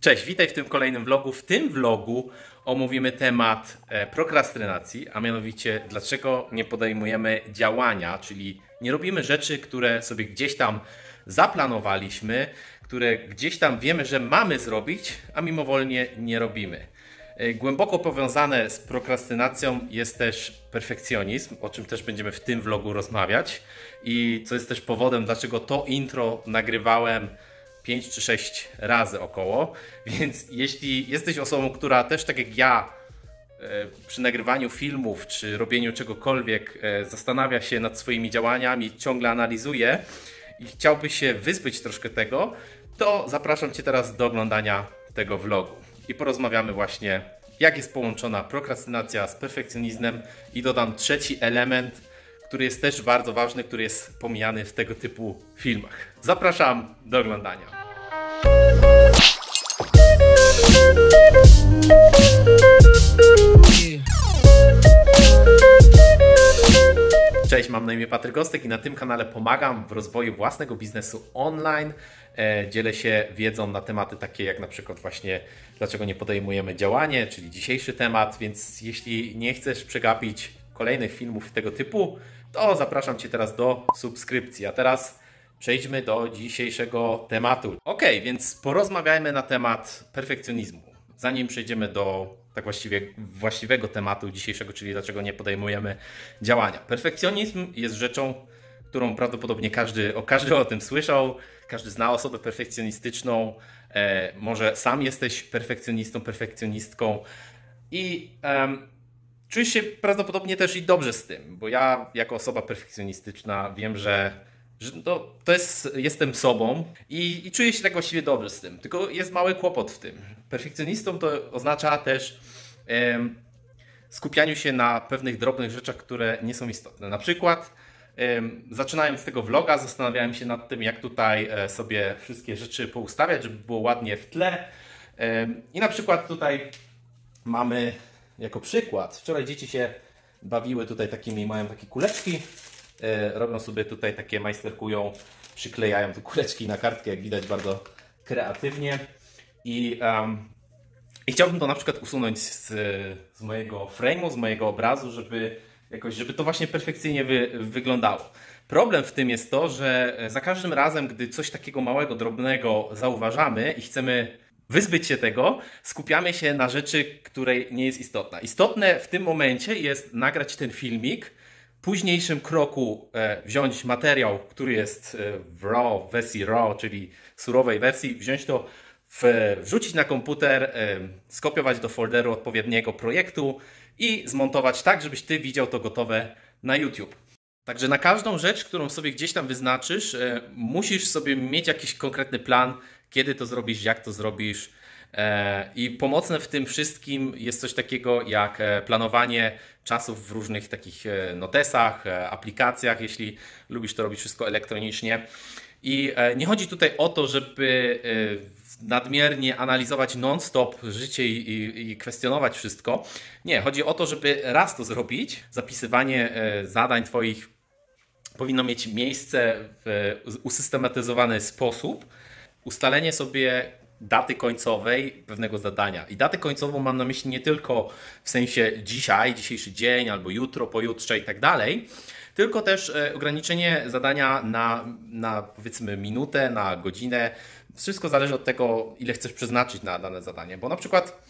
Cześć, witaj w tym kolejnym vlogu. W tym vlogu omówimy temat prokrastynacji, a mianowicie dlaczego nie podejmujemy działania, czyli nie robimy rzeczy, które sobie gdzieś tam zaplanowaliśmy, które gdzieś tam wiemy, że mamy zrobić, a mimowolnie nie robimy. Głęboko powiązane z prokrastynacją jest też perfekcjonizm, o czym też będziemy w tym vlogu rozmawiać i co jest też powodem, dlaczego to intro nagrywałem 5 czy 6 razy około, więc jeśli jesteś osobą, która też tak jak ja przy nagrywaniu filmów czy robieniu czegokolwiek zastanawia się nad swoimi działaniami, ciągle analizuje i chciałby się wyzbyć troszkę tego, to zapraszam Cię teraz do oglądania tego vlogu i porozmawiamy właśnie, jak jest połączona prokrastynacja z perfekcjonizmem i dodam trzeci element, który jest też bardzo ważny, który jest pomijany w tego typu filmach. Zapraszam do oglądania. Cześć, mam na imię Patryk Gostek i na tym kanale pomagam w rozwoju własnego biznesu online. Dzielę się wiedzą na tematy takie jak na przykład właśnie dlaczego nie podejmujemy działania, czyli dzisiejszy temat, więc jeśli nie chcesz przegapić kolejnych filmów tego typu, to zapraszam Cię teraz do subskrypcji. A teraz przejdźmy do dzisiejszego tematu. Ok, więc porozmawiajmy na temat perfekcjonizmu. Zanim przejdziemy do tak właściwego tematu dzisiejszego, czyli dlaczego nie podejmujemy działania. Perfekcjonizm jest rzeczą, którą prawdopodobnie każdy o tym słyszał, każdy zna osobę perfekcjonistyczną, może sam jesteś perfekcjonistą, perfekcjonistką i czujesz się prawdopodobnie też i dobrze z tym, bo ja jako osoba perfekcjonistyczna wiem, że jestem sobą i czuję się tak właściwie dobrze z tym, tylko jest mały kłopot w tym. Perfekcjonistą to oznacza też skupianiu się na pewnych drobnych rzeczach, które nie są istotne. Na przykład zaczynając tego vloga zastanawiałem się nad tym, jak tutaj sobie wszystkie rzeczy poustawiać, żeby było ładnie w tle i na przykład tutaj mamy jako przykład, wczoraj dzieci się bawiły tutaj mają takie kuleczki, robią sobie tutaj takie, majsterkują, przyklejają te kuleczki na kartkę, jak widać bardzo kreatywnie i chciałbym to na przykład usunąć z mojego frame'u, z mojego obrazu, żeby to właśnie perfekcyjnie wyglądało. Problem w tym jest to, że za każdym razem, gdy coś takiego małego, drobnego zauważamy i chcemy wyzbyć się tego, skupiamy się na rzeczy, której nie jest istotna. Istotne w tym momencie jest nagrać ten filmik, w późniejszym kroku wziąć materiał, który jest w wersji RAW, czyli surowej wersji, wziąć to, wrzucić na komputer, skopiować do folderu odpowiedniego projektu i zmontować tak, żebyś Ty widział to gotowe na YouTube. Także na każdą rzecz, którą sobie gdzieś tam wyznaczysz, musisz sobie mieć jakiś konkretny plan, kiedy to zrobisz, jak to zrobisz. I pomocne w tym wszystkim jest coś takiego jak planowanie czasów w różnych takich notesach, aplikacjach, jeśli lubisz to robić wszystko elektronicznie. I nie chodzi tutaj o to, żeby nadmiernie analizować non-stop życie i kwestionować wszystko. Nie, chodzi o to, żeby raz to zrobić. Zapisywanie zadań Twoich powinno mieć miejsce w usystematyzowany sposób. Ustalenie sobie daty końcowej pewnego zadania. I datę końcową mam na myśli nie tylko w sensie dzisiejszy dzień, albo jutro, pojutrze i tak dalej, tylko też ograniczenie zadania na powiedzmy minutę, na godzinę. Wszystko zależy od tego, ile chcesz przeznaczyć na dane zadanie. Bo na przykład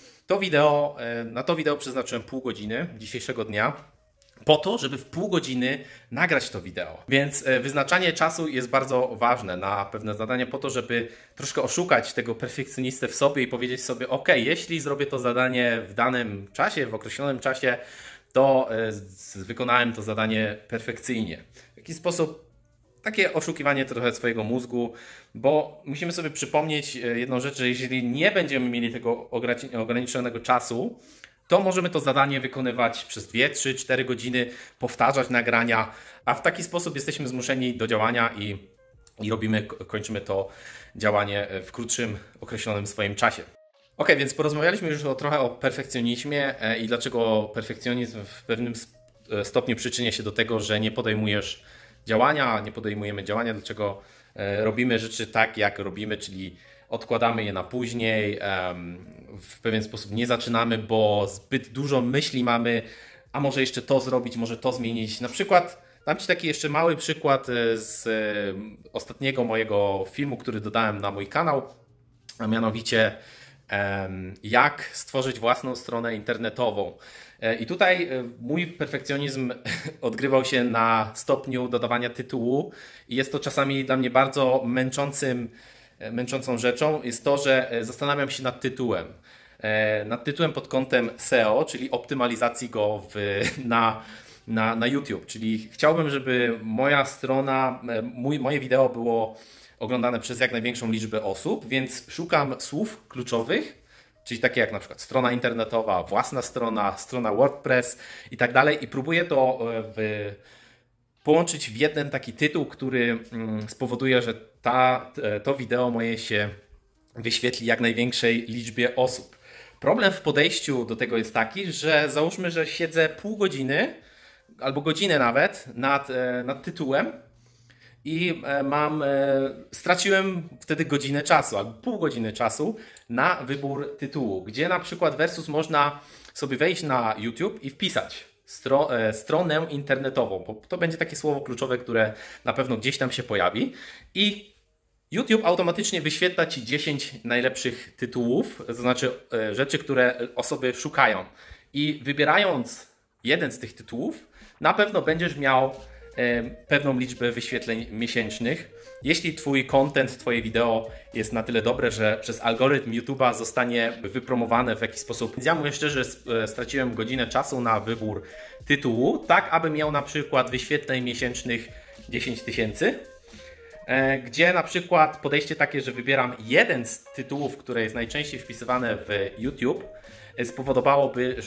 na to wideo przeznaczyłem pół godziny dzisiejszego dnia, po to, żeby w pół godziny nagrać to wideo. Więc wyznaczanie czasu jest bardzo ważne na pewne zadania po to, żeby troszkę oszukać tego perfekcjonistę w sobie i powiedzieć sobie, ok, jeśli zrobię to zadanie w danym czasie, w określonym czasie, to wykonałem to zadanie perfekcyjnie. W jakiś sposób takie oszukiwanie trochę swojego mózgu, bo musimy sobie przypomnieć jedną rzecz, że jeżeli nie będziemy mieli tego ograniczonego czasu, to możemy to zadanie wykonywać przez 2, 3, 4 godziny, powtarzać nagrania, a w taki sposób jesteśmy zmuszeni do działania i kończymy to działanie w krótszym, określonym swoim czasie. Ok, więc porozmawialiśmy już trochę o perfekcjonizmie i dlaczego perfekcjonizm w pewnym stopniu przyczynia się do tego, że nie podejmujemy działania, dlaczego robimy rzeczy tak, jak robimy, czyli odkładamy je na później, w pewien sposób nie zaczynamy, bo zbyt dużo myśli mamy, a może jeszcze to zrobić, może to zmienić. Na przykład dam Ci taki jeszcze mały przykład z ostatniego mojego filmu, który dodałem na mój kanał, a mianowicie jak stworzyć własną stronę internetową. I tutaj mój perfekcjonizm odgrywał się na stopniu dodawania tytułu i jest to czasami dla mnie bardzo męczącą rzeczą, jest to, że zastanawiam się nad tytułem. Nad tytułem pod kątem SEO, czyli optymalizacji go na YouTube. Czyli chciałbym, żeby moja strona, moje wideo było oglądane przez jak największą liczbę osób, więc szukam słów kluczowych, czyli takie jak na przykład strona internetowa, własna strona, strona WordPress i tak dalej, i próbuję to połączyć w jeden taki tytuł, który spowoduje, że to wideo moje się wyświetli jak największej liczbie osób. Problem w podejściu do tego jest taki, że załóżmy, że siedzę pół godziny albo godzinę nawet nad tytułem i straciłem wtedy godzinę czasu albo pół godziny czasu na wybór tytułu, gdzie na przykład versus można sobie wejść na YouTube i wpisać stronę internetową, bo to będzie takie słowo kluczowe, które na pewno gdzieś tam się pojawi, i YouTube automatycznie wyświetla Ci 10 najlepszych tytułów, to znaczy rzeczy, które osoby szukają. I wybierając jeden z tych tytułów, na pewno będziesz miał pewną liczbę wyświetleń miesięcznych. Jeśli Twój content, Twoje wideo jest na tyle dobre, że przez algorytm YouTube'a zostanie wypromowane w jakiś sposób. Ja mówię szczerze, straciłem godzinę czasu na wybór tytułu, tak aby miał na przykład wyświetleń miesięcznych 10 tysięcy. Gdzie na przykład podejście takie, że wybieram jeden z tytułów, które jest najczęściej wpisywane w YouTube, spowodowałoby,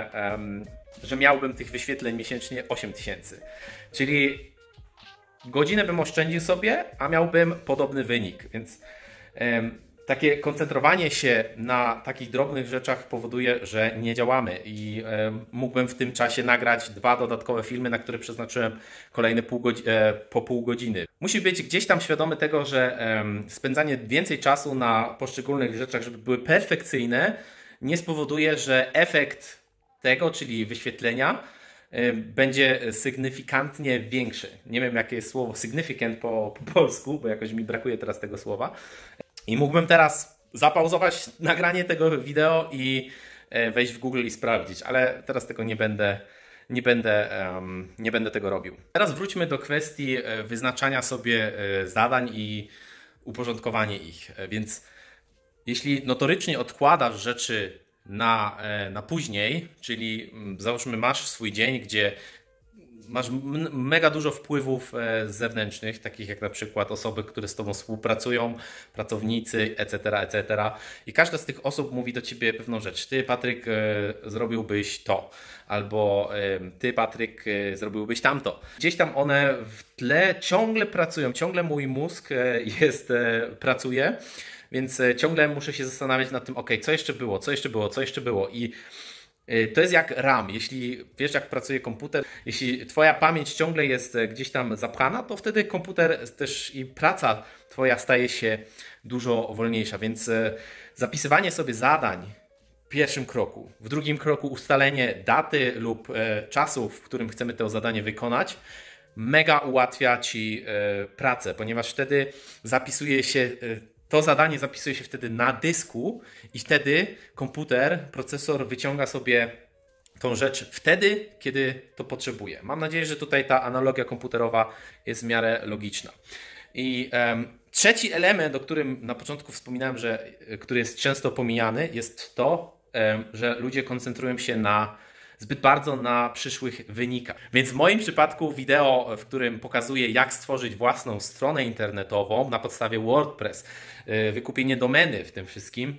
że miałbym tych wyświetleń miesięcznie 8 tysięcy. Czyli godzinę bym oszczędził sobie, a miałbym podobny wynik. Więc takie koncentrowanie się na takich drobnych rzeczach powoduje, że nie działamy, i mógłbym w tym czasie nagrać 2 dodatkowe filmy, na które przeznaczyłem kolejne po pół godziny. Musi być gdzieś tam świadomy tego, że spędzanie więcej czasu na poszczególnych rzeczach, żeby były perfekcyjne, nie spowoduje, że efekt tego, czyli wyświetlenia, będzie sygnifikantnie większy. Nie wiem, jakie jest słowo significant po polsku, bo jakoś mi brakuje teraz tego słowa. I mógłbym teraz zapauzować nagranie tego wideo i wejść w Google i sprawdzić, ale teraz tego nie będę tego robił. Teraz wróćmy do kwestii wyznaczania sobie zadań i uporządkowanie ich. Więc jeśli notorycznie odkładasz rzeczy na później, czyli załóżmy masz swój dzień, gdzie masz mega dużo wpływów zewnętrznych, takich jak na przykład osoby, które z Tobą współpracują, pracownicy, etc. I każda z tych osób mówi do Ciebie pewną rzecz. Ty, Patryk, zrobiłbyś to. Albo Ty, Patryk, zrobiłbyś tamto. Gdzieś tam one w tle ciągle pracują, ciągle mój mózg pracuje, więc ciągle muszę się zastanawiać nad tym, ok, co jeszcze było. I to jest jak RAM. Jeśli wiesz, jak pracuje komputer, jeśli Twoja pamięć ciągle jest gdzieś tam zapchana, to wtedy komputer też i praca Twoja staje się dużo wolniejsza. Więc zapisywanie sobie zadań w pierwszym kroku, w drugim kroku ustalenie daty lub czasu, w którym chcemy to zadanie wykonać, mega ułatwia Ci pracę, ponieważ wtedy to zadanie zapisuje się wtedy na dysku i wtedy procesor wyciąga sobie tą rzecz wtedy, kiedy to potrzebuje. Mam nadzieję, że tutaj ta analogia komputerowa jest w miarę logiczna. I trzeci element, o którym na początku wspominałem, który jest często pomijany, jest to, że ludzie koncentrują się zbyt bardzo na przyszłych wynikach. Więc w moim przypadku wideo, w którym pokazuję, jak stworzyć własną stronę internetową na podstawie WordPress, wykupienie domeny w tym wszystkim,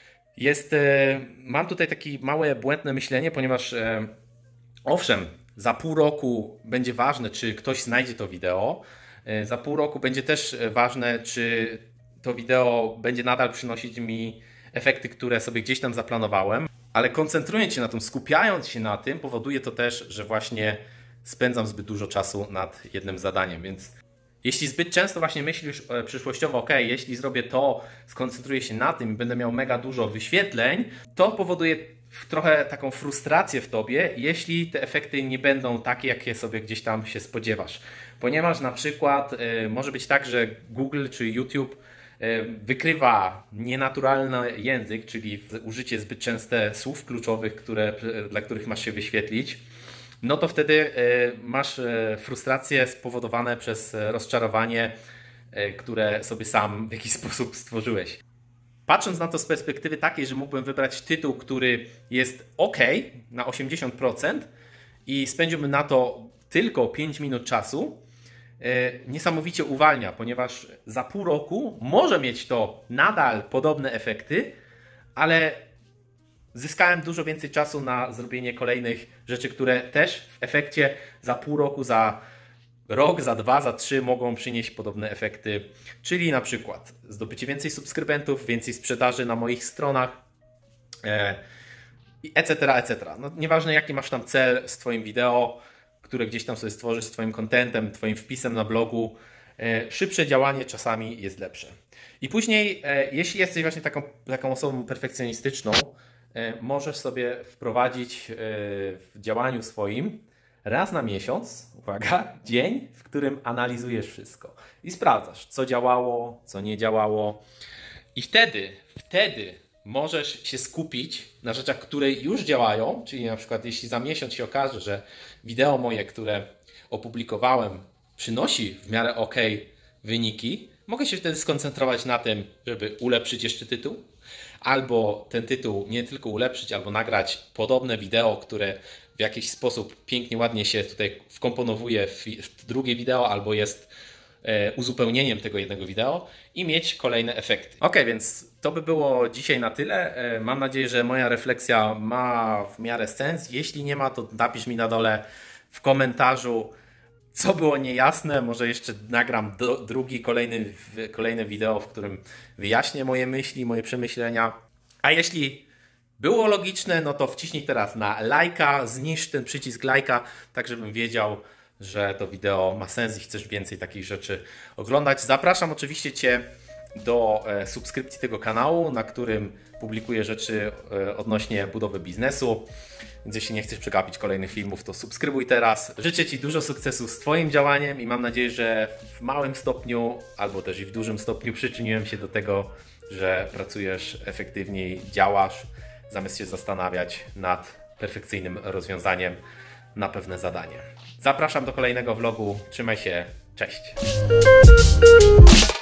mam tutaj takie małe błędne myślenie, ponieważ owszem, za pół roku będzie ważne, czy ktoś znajdzie to wideo, za pół roku będzie też ważne, czy to wideo będzie nadal przynosić mi efekty, które sobie gdzieś tam zaplanowałem, ale koncentrując się na tym, skupiając się na tym, powoduje to też, że właśnie spędzam zbyt dużo czasu nad jednym zadaniem, więc Jeśli zbyt często właśnie myślisz przyszłościowo, ok, jeśli zrobię to, skoncentruję się na tym i będę miał mega dużo wyświetleń, to powoduje trochę taką frustrację w tobie, jeśli te efekty nie będą takie, jakie sobie gdzieś tam się spodziewasz. Ponieważ na przykład może być tak, że Google czy YouTube wykrywa nienaturalny język, czyli użycie zbyt częste słów kluczowych, dla których masz się wyświetlić, no to wtedy masz frustracje spowodowane przez rozczarowanie, które sobie sam w jakiś sposób stworzyłeś. Patrząc na to z perspektywy takiej, że mógłbym wybrać tytuł, który jest ok na 80% i spędziłbym na to tylko 5 minut czasu, niesamowicie uwalnia, ponieważ za pół roku może mieć to nadal podobne efekty, ale zyskałem dużo więcej czasu na zrobienie kolejnych rzeczy, które też w efekcie za pół roku, za rok, za 2, za 3 mogą przynieść podobne efekty, czyli na przykład zdobycie więcej subskrybentów, więcej sprzedaży na moich stronach, etc., etc. No, nieważne jaki masz tam cel z Twoim wideo, które gdzieś tam sobie stworzysz, z Twoim contentem, Twoim wpisem na blogu, szybsze działanie czasami jest lepsze. I później, jeśli jesteś właśnie taką osobą perfekcjonistyczną, możesz sobie wprowadzić w działaniu swoim raz na miesiąc, uwaga, dzień, w którym analizujesz wszystko i sprawdzasz, co działało, co nie działało. I wtedy możesz się skupić na rzeczach, które już działają, czyli na przykład jeśli za miesiąc się okaże, że wideo moje, które opublikowałem, przynosi w miarę ok wyniki, mogę się wtedy skoncentrować na tym, żeby ulepszyć jeszcze tytuł, albo ten tytuł nie tylko ulepszyć, albo nagrać podobne wideo, które w jakiś sposób pięknie, ładnie się tutaj wkomponowuje w drugie wideo, albo jest uzupełnieniem tego jednego wideo i mieć kolejne efekty. Ok, więc to by było dzisiaj na tyle. Mam nadzieję, że moja refleksja ma w miarę sens. Jeśli nie ma, to napisz mi na dole w komentarzu, co było niejasne. Może jeszcze nagram kolejne wideo, w którym wyjaśnię moje myśli, moje przemyślenia. A jeśli było logiczne, no to wciśnij teraz na lajka, zniszcz ten przycisk lajka, tak żebym wiedział, że to wideo ma sens i chcesz więcej takich rzeczy oglądać. Zapraszam oczywiście Cię do subskrypcji tego kanału, na którym publikuję rzeczy odnośnie budowy biznesu. Więc jeśli nie chcesz przegapić kolejnych filmów, to subskrybuj teraz. Życzę Ci dużo sukcesu z Twoim działaniem i mam nadzieję, że w małym stopniu, albo też i w dużym stopniu przyczyniłem się do tego, że pracujesz efektywniej, działasz, zamiast się zastanawiać nad perfekcyjnym rozwiązaniem na pewne zadanie. Zapraszam do kolejnego vlogu. Trzymaj się. Cześć.